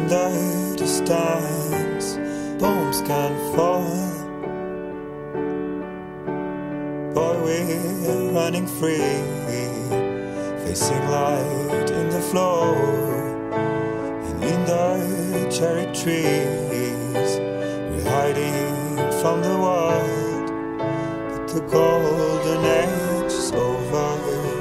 in the distance, bombs can fall. Boy, we're running free, facing light in the floor, and in the cherry trees, we're hiding from the world, but the golden age is over.